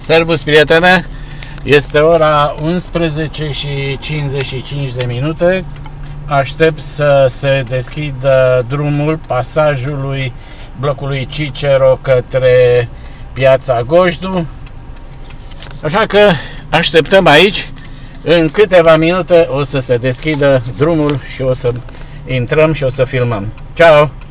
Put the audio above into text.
Servus, prietene! Este ora 11 și 55 de minute. Aștept să se deschidă drumul pasajului blocului Cicero către Piața Gojdu. Așa că așteptăm aici. În câteva minute o să se deschidă drumul și o să intrăm și o să filmăm. Ciao!